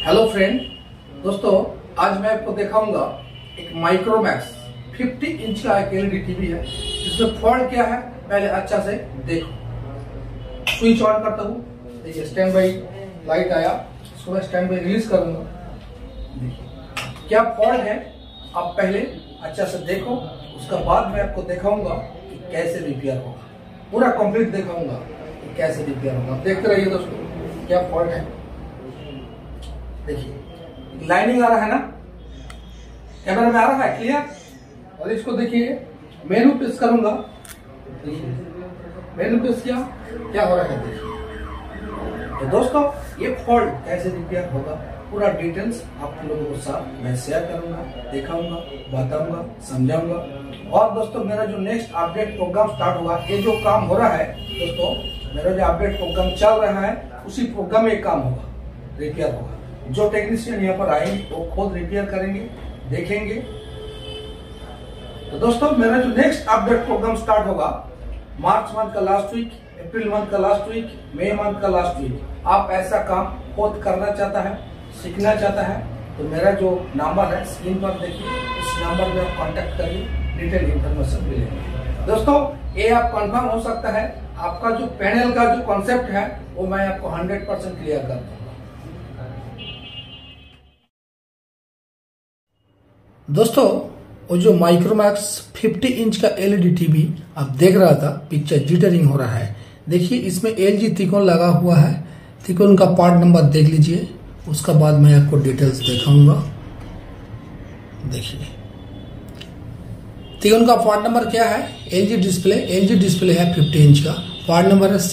Hello friend, दोस्तों आज मैं आपको दिखाऊंगा एक माइक्रोमैक्स 50 इंच का एक एलईडी टीवी है जिसमें फॉल्ट क्या है पहले अच्छा से देखो। स्विच ऑन करता हूँ, देखिए स्टैंड बाई लाइट आया, इसको मैं स्टैंड बाई रिलीज करूंगा। देखिए क्या फॉल्ट है आप पहले अच्छा से देखो, उसका बाद मैं आपको दिखाऊंगा कि कैसे रिपेयर होगा, पूरा कंप्लीट दिखाऊंगा कि कैसे रिपेयर होगा। देखते रहिए दोस्तों क्या फॉल्ट है। देखिए लाइनिंग आ रहा है ना, कैमरा में आ रहा है क्लियर। और इसको देखिए मेनू प्रेस करूंगा, मेनू प्रेस किया, क्या हो रहा है देखिए। तो दोस्तों ये फॉल्ट कैसे रिपेयर होगा पूरा डिटेल्स आप लोगों के साथ मैं शेयर करूंगा, दिखाऊंगा, बताऊंगा, समझाऊंगा। और दोस्तों मेरा जो नेक्स्ट अपडेट प्रोग्राम स्टार्ट हुआ, ये जो काम हो रहा है दोस्तों, मेरा जो अपडेट प्रोग्राम चल रहा है उसी प्रोग्राम में काम होगा, रिपेयर होगा। जो टेक्नीशियन यहाँ पर आएंगे वो खुद रिपेयर करेंगे, देखेंगे। तो दोस्तों मेरा जो नेक्स्ट अपडेट प्रोग्राम स्टार्ट होगा मार्च मंथ का लास्ट वीक, अप्रैल मंथ का लास्ट वीक, मई मंथ का लास्ट वीक। आप ऐसा काम खुद करना चाहता है, सीखना चाहता है तो मेरा जो नंबर है स्क्रीन पर देखिए, इस नंबर में आप कांटेक्ट करिए, डिटेल इंफॉर्मेशन मिलेगी। दोस्तों ये आप कंफर्म हो सकता है, आपका जो पैनल का जो कॉन्सेप्ट है वो मैं आपको 100% क्लियर कर दूंगा। दोस्तों वो जो माइक्रोमैक्स 50 इंच का एलईडी टीवी आप देख रहा था, पिक्चर जिटरिंग हो रहा है। देखिए इसमें एलजी त्रिकोण लगा हुआ है, त्रिकोण का पार्ट नंबर देख लीजिए, उसका बाद मैं आपको डिटेल्स दिखाऊंगा। देखिए त्रिकोण का पार्ट नंबर क्या है, एलजी डिस्प्ले है 50 इंच का, पार्ट नंबर है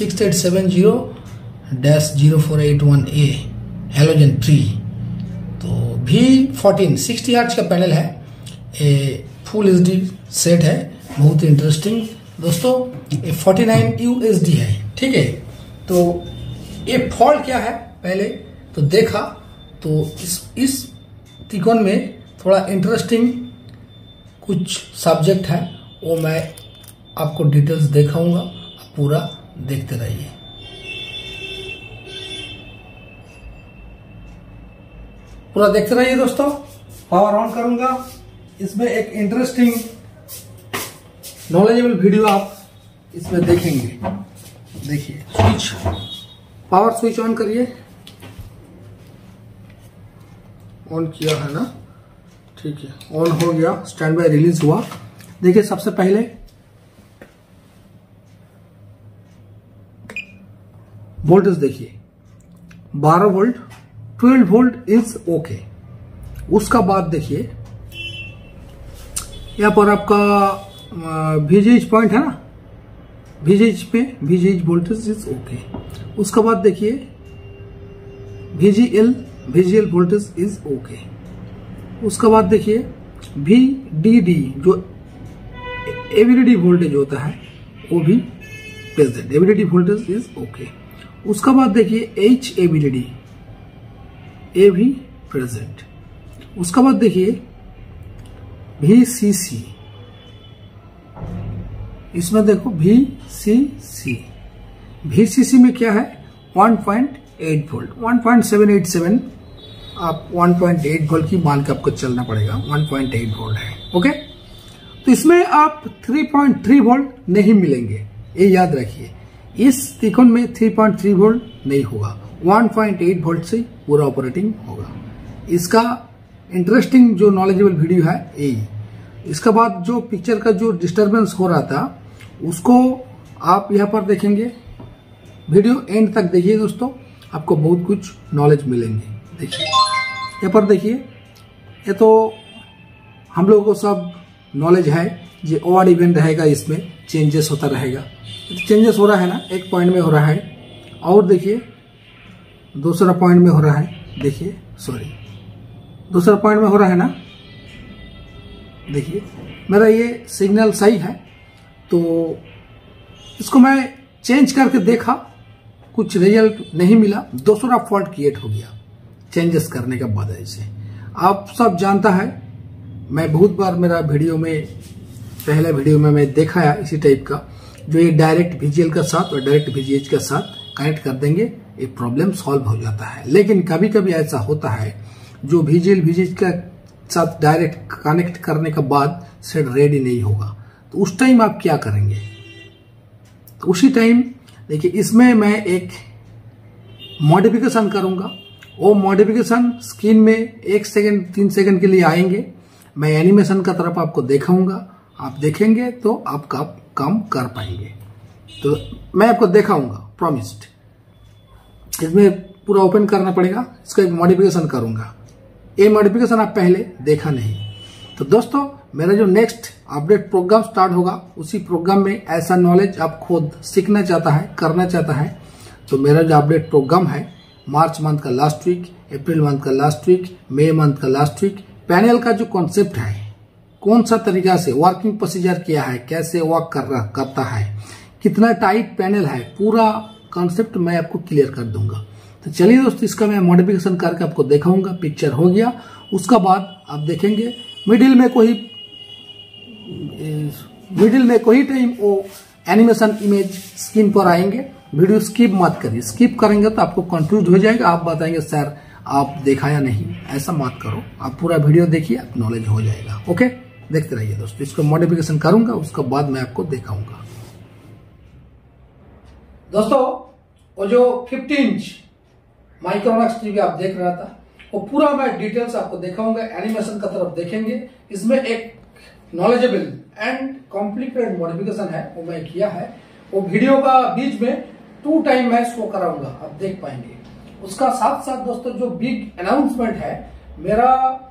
6870-0481A हेलोजन 3। तो V14 60 हर्ट्ज का पैनल है, फुल एचडी सेट है, बहुत इंटरेस्टिंग दोस्तों। ये 49 USD है, ठीक है। तो ये फॉल्ट क्या है पहले तो देखा, तो इस त्रिकोण में थोड़ा इंटरेस्टिंग कुछ सब्जेक्ट है, वो मैं आपको डिटेल्स दिखाऊंगा, आप पूरा देखते रहिए। पूरा देखते रहिए दोस्तों। पावर ऑन करूंगा, इसमें एक इंटरेस्टिंग नॉलेजेबल वीडियो आप इसमें देखेंगे। देखिए स्विच, पावर स्विच ऑन करिए, ऑन किया है ना, ठीक है, ऑन हो गया, स्टैंड बाय रिलीज हुआ। देखिए सबसे पहले वोल्टेज देखिए 12 वोल्ट, 12 वोल्ट इज ओके। उसका बाद देखिए यहाँ पर आपका VGH पॉइंट है ना, VGH पे VGH वोल्टेज इज ओके। उसका बाद देखिए VGL वोल्टेज इज ओके। उसका बाद देखिए VDD जो एवीडीडी वोल्टेज होता है वो भी present, AVDD voltage is okay. उसका बाद देखिए HAVDD ए भी प्रेजेंट। उसका बाद देखिए VCC, इसमें देखो VCC में क्या है 1.8 वोल्ट, 1.787 आप 1.8 वोल्ट की मान के आपको चलना पड़ेगा, 1.8 वोल्ट है ओके। तो इसमें आप 3.3 वोल्ट नहीं मिलेंगे, ये याद रखिए। इस त्रिकोण में 3.3 वोल्ट नहीं होगा, 1.8 वोल्ट से पूरा ऑपरेटिंग होगा। इसका इंटरेस्टिंग जो नॉलेजेबल वीडियो है यही। इसके बाद जो पिक्चर का जो डिस्टरबेंस हो रहा था उसको आप यहाँ पर देखेंगे, वीडियो एंड तक देखिए दोस्तों, आपको बहुत कुछ नॉलेज मिलेंगे। देखिए यहाँ पर देखिए, ये तो हम लोगों को सब नॉलेज है, जो ओवर इवेंट रहेगा इसमें चेंजेस होता रहेगा, चेंजेस हो रहा है ना, एक पॉइंट में हो रहा है, और देखिए दूसरा पॉइंट में हो रहा है, देखिए सॉरी दूसरा पॉइंट में हो रहा है ना। देखिए मेरा ये सिग्नल सही है, तो इसको मैं चेंज करके देखा, कुछ रिजल्ट नहीं मिला, दूसरा फॉल्ट क्रिएट हो गया चेंजेस करने के बाद। ऐसे आप सब जानता है, मैं बहुत बार मेरा वीडियो में, पहले वीडियो में मैं दिखाया इसी टाइप का, जो ये डायरेक्ट VGL के साथ और डायरेक्ट VGH के साथ कनेक्ट कर देंगे, ये प्रॉब्लम सॉल्व हो जाता है। लेकिन कभी कभी ऐसा होता है जो VGL का साथ डायरेक्ट कनेक्ट करने के बाद सेट रेडी नहीं होगा, तो उस टाइम आप क्या करेंगे? तो उसी टाइम देखिए इसमें मैं एक मॉडिफिकेशन करूंगा। वो मॉडिफिकेशन स्क्रीन में 1 सेकंड 3 सेकंड के लिए आएंगे। मैं एनिमेशन का तरफ आपको दिखाऊंगा, आप देखेंगे तो आपका काम कर पाएंगे। तो मैं आपको दिखाऊंगा, प्रॉमिस्ड। इसमें पूरा ओपन करना पड़ेगा, इसका एक मॉडिफिकेशन करूंगा। ये मॉडिफिकेशन आप पहले देखा नहीं। तो दोस्तों मेरा जो नेक्स्ट अपडेट प्रोग्राम स्टार्ट होगा, उसी प्रोग्राम में ऐसा नॉलेज आप खुद सीखना चाहता है, करना चाहता है, तो मेरा जो अपडेट प्रोग्राम है मार्च मंथ का लास्ट वीक, अप्रैल मंथ का लास्ट वीक, मई मंथ का लास्ट वीक, पैनल का जो कॉन्सेप्ट है, कौन सा तरीका से वर्किंग प्रोसीजर किया है, कैसे वर्क करता है, कितना टाइट पैनल है, पूरा कॉन्सेप्ट मैं आपको क्लियर कर दूंगा। तो चलिए दोस्तों इसका मैं मॉडिफिकेशन करके आपको दिखाऊंगा। पिक्चर हो गया, उसका बाद आप देखेंगे मिडिल में कोई टाइम वो एनिमेशन इमेज स्क्रीन पर आएंगे। वीडियो स्किप मत करिए, स्किप करेंगे तो आपको कंफ्यूज हो जाएगा, आप बताएंगे सर आप देखा या नहीं। ऐसा मत करो, आप पूरा वीडियो देखिए, आप नॉलेज हो जाएगा। ओके, देखते रहिए दोस्तों। इसको मॉडिफिकेशन करूंगा, उसके बाद मैं आपको दिखाऊंगा। दोस्तों वो जो 15 इंच माइक्रोमैक्स टीवी आप देख रहा था, वो पूरा मैं डिटेल्स आपको दिखाऊंगा। एनिमेशन का तरफ देखेंगे, इसमें एक नॉलेजेबल एंड कॉम्प्लिकेटेड मॉडिफिकेशन है, वो मैं किया है। वो वीडियो का बीच में 2 टाइम मैं शो कराऊंगा, आप देख पाएंगे। उसका साथ साथ दोस्तों जो बिग अनाउंसमेंट है, मेरा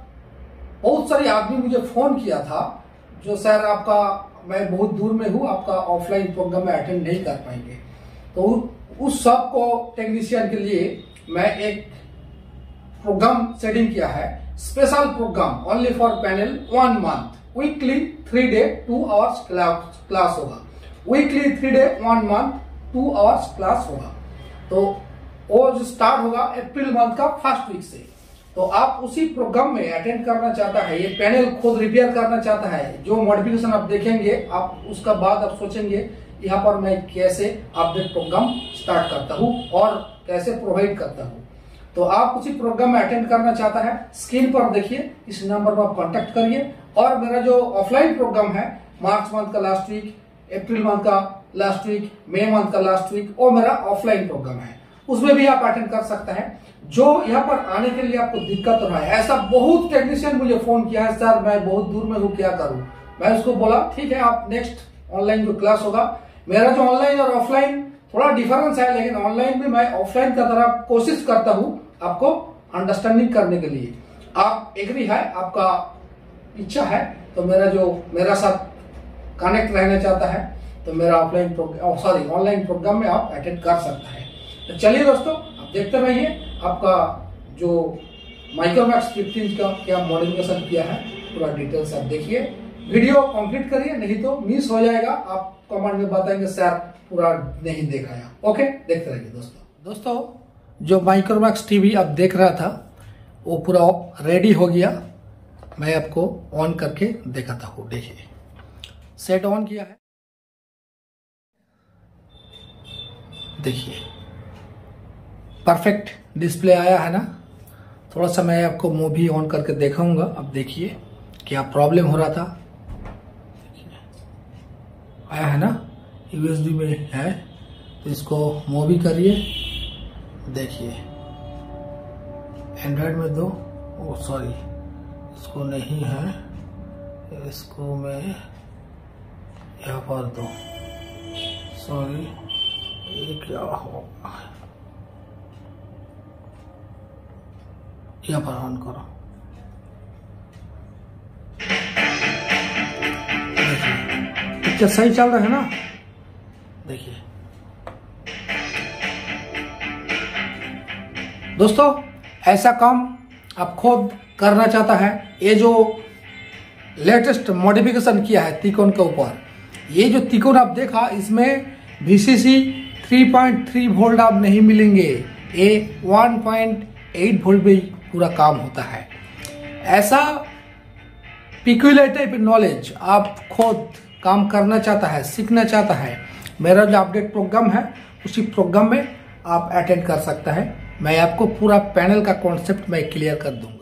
बहुत सारे आदमी मुझे फोन किया था जो सर आपका, मैं बहुत दूर में हूं, आपका ऑफलाइन प्रोग्राम में अटेंड नहीं कर पाएंगे। तो उस सब को टेक्नीशियन के लिए मैं एक प्रोग्राम सेटिंग किया है, special program only for panel 1 month, weekly 3 day 2 hours class होगा। Weekly 3 day 1 month 2 hours class होगा। तो वो जो स्टार्ट होगा अप्रैल मंथ का फर्स्ट वीक से। तो आप उसी प्रोग्राम में अटेंड करना चाहता है, ये पैनल खुद रिपेयर करना चाहता है, जो मॉडिफिकेशन आप देखेंगे, आप उसका बाद आप सोचेंगे यहाँ पर मैं कैसे अपडेट प्रोग्राम स्टार्ट करता हूँ और कैसे प्रोवाइड करता हूँ। तो आप उसी प्रोग्राम में अटेंड करना चाहता है, स्क्रीन पर देखिए, इस नंबर पर आप कांटेक्ट करिए। और मेरा जो ऑफलाइन प्रोग्राम है मार्च मंथ का लास्ट वीक, अप्रैल मंथ का लास्ट वीक, मई मंथ का लास्ट वीक, वो मेरा ऑफलाइन प्रोग्राम है, उसमें भी आप अटेंड कर सकता है। जो यहाँ पर आने के लिए आपको दिक्कत हो रहा है, ऐसा बहुत टेक्नीशियन मुझे फोन किया है, सर मैं बहुत दूर में हूँ, क्या करूँ? मैं उसको बोला ठीक है, आप नेक्स्ट ऑनलाइन जो क्लास होगा, मेरा जो ऑनलाइन और ऑफलाइन थोड़ा डिफरेंस है, लेकिन ऑनलाइन में मैं ऑफलाइन का तरह कोशिश करता हूँ आपको अंडरस्टैंडिंग करने के लिए। आप एग्री है, आपका इच्छा है, तो मेरा साथ कनेक्ट रहना चाहता है, तो मेरा ऑनलाइन प्रोग्राम में आप अटेंड कर सकता है। तो चलिए दोस्तों आप देखते रहिए, आपका जो माइक्रोमैक्स 15 का क्या मॉडिफिकेशन किया है, पूरा डिटेल्स आप देखिए, वीडियो कंप्लीट करिए, नहीं तो मिस हो जाएगा। आप कमेंट में बताएंगे सर पूरा नहीं दिखाया। ओके, देखते रहिए दोस्तों जो माइक्रोमैक्स टीवी आप देख रहा था, वो पूरा रेडी हो गया। मैं आपको ऑन करके दिखाता हूँ। देखिए सेट ऑन किया है, देखिए परफेक्ट डिस्प्ले आया है ना। थोड़ा सा मैं आपको मूवी ऑन करके दिखाऊंगा। अब देखिए क्या प्रॉब्लम हो रहा था, आया है ना, यूएसबी में है, तो इसको मूवी करिए। देखिए एंड्रॉयड में दो, ओ सॉरी इसको नहीं है, इसको मैं यहाँ पर दो, सॉरी ये क्या होगा, यहाँ पर ऑन करो। देखिए पिक्चर सही चल रहा है ना, देखिए दोस्तों ऐसा काम आप खुद करना चाहता है, ये जो लेटेस्ट मॉडिफिकेशन किया है तिकोन के ऊपर, ये जो तिकोन आप देखा, इसमें VCC 3.3 वोल्ट आप नहीं मिलेंगे, ये 1.8 वोल्ट भी पूरा काम होता है। ऐसा पिक्यूलियर टाइप नॉलेज आप खुद काम करना चाहता है, सीखना चाहता है, मेरा जो अपडेट प्रोग्राम है उसी प्रोग्राम में आप अटेंड कर सकता है। मैं आपको पूरा पैनल का कॉन्सेप्ट मैं क्लियर कर दूंगा।